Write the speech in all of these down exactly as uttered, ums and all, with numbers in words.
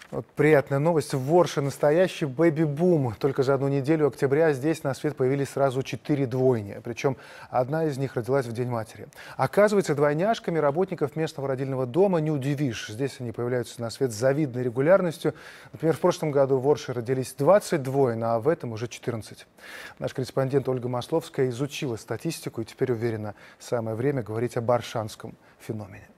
Вот приятная новость. В Орше настоящий бэби-бум. Только за одну неделю октября здесь на свет появились сразу четыре двойни. Причем одна из них родилась в День матери. Оказывается, двойняшками работников местного родильного дома не удивишь. Здесь они появляются на свет с завидной регулярностью. Например, в прошлом году в Орше родились двадцать двоин, а в этом уже четырнадцать. Наш корреспондент Ольга Масловская изучила статистику и теперь уверена, самое время говорить об оршанском феномене.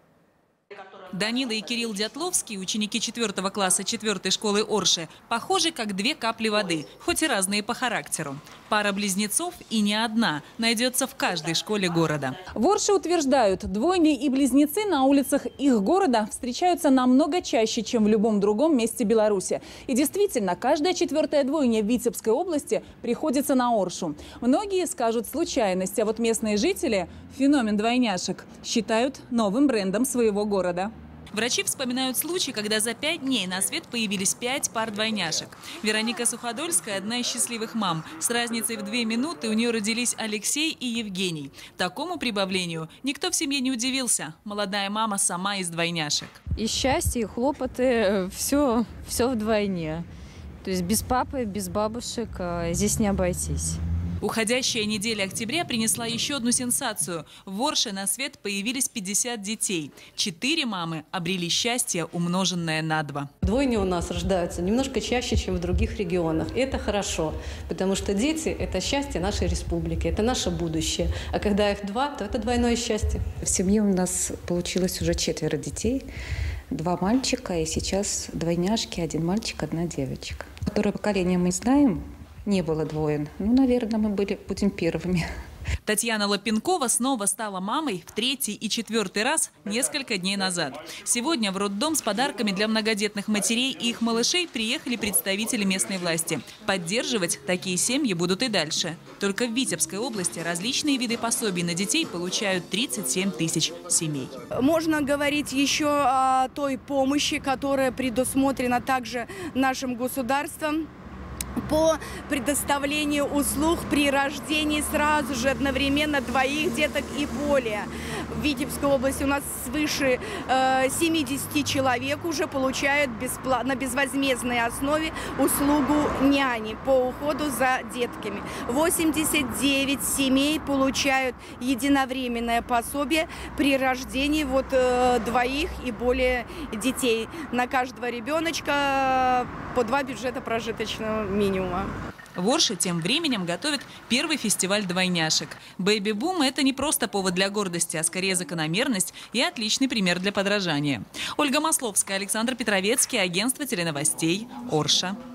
Данила и Кирилл Дятловские, ученики четвертого класса четвертой школы Орши, похожи как две капли воды, хоть и разные по характеру. Пара близнецов и не одна найдется в каждой школе города. В Орше утверждают, двойни и близнецы на улицах их города встречаются намного чаще, чем в любом другом месте Беларуси. И действительно, каждая четвертая двойня в Витебской области приходится на Оршу. Многие скажут случайность, а вот местные жители феномен двойняшек считают новым брендом своего города. Врачи вспоминают случай, когда за пять дней на свет появились пять пар двойняшек. Вероника Суходольская – одна из счастливых мам. С разницей в две минуты у нее родились Алексей и Евгений. Такому прибавлению никто в семье не удивился. Молодая мама сама из двойняшек. И счастье, и хлопоты – все, все вдвойне. То есть без папы, без бабушек здесь не обойтись. Уходящая неделя октября принесла еще одну сенсацию. В Орше на свет появились пятьдесят детей. Четыре мамы обрели счастье, умноженное на два. Двойни у нас рождаются немножко чаще, чем в других регионах. И это хорошо, потому что дети – это счастье нашей республики, это наше будущее. А когда их два, то это двойное счастье. В семье у нас получилось уже четверо детей. Два мальчика и сейчас двойняшки, один мальчик, одна девочка. Второе поколение мы знаем. Не было двоен. Ну, наверное, мы были, будем первыми. Татьяна Лапенкова снова стала мамой в третий и четвертый раз несколько дней назад. Сегодня в роддом с подарками для многодетных матерей и их малышей приехали представители местной власти. Поддерживать такие семьи будут и дальше. Только в Витебской области различные виды пособий на детей получают тридцать семь тысяч семей. Можно говорить еще о той помощи, которая предусмотрена также нашим государством по предоставлению услуг при рождении сразу же одновременно двоих деток и более. В Витебской области у нас свыше э, семидесяти человек уже получают бесплатно, на безвозмездной основе услугу няни по уходу за детками. восемьдесят девять семей получают единовременное пособие при рождении вот, э, двоих и более детей. На каждого ребеночка по два бюджета прожиточного минимума. В Орше тем временем готовят первый фестиваль двойняшек. Бэби-бум – это не просто повод для гордости, а скорее закономерность и отличный пример для подражания. Ольга Масловская, Александр Петровецкий, агентство теленовостей Орша.